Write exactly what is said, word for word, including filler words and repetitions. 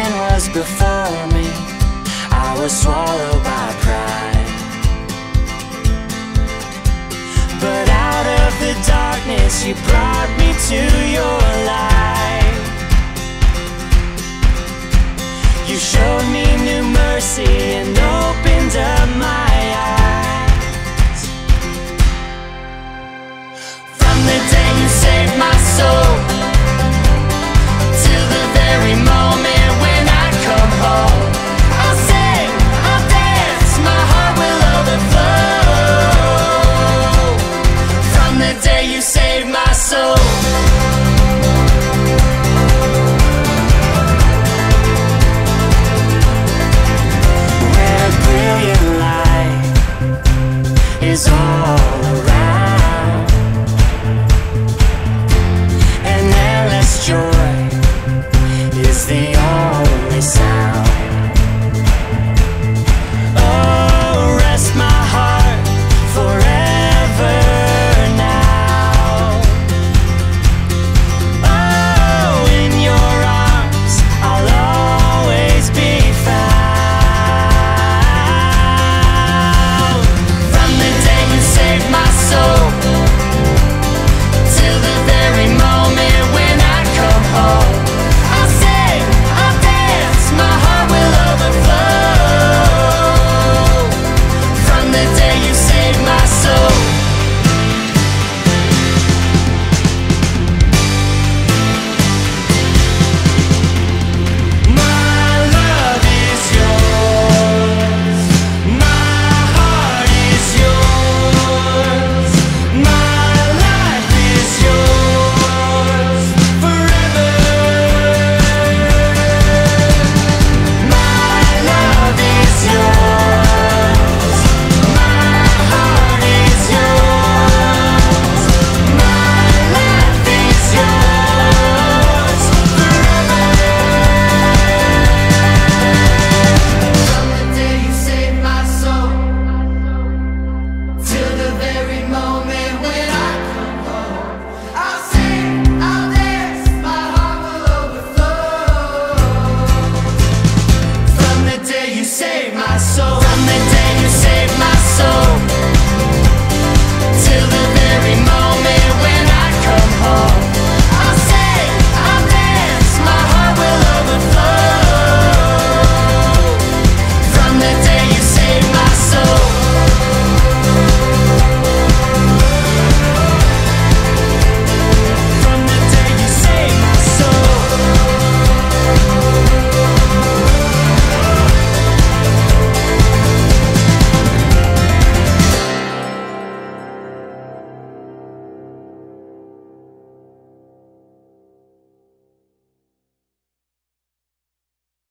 man was before me, I was swallowed by pride. But out of the darkness you brought me to your light. You showed me new mercy and opened up my eyes. From the day you saved my soul till the very moment when I come home, I'll sing, I'll dance, my heart will overflow. From the day you saved my soul. When a brilliant light is all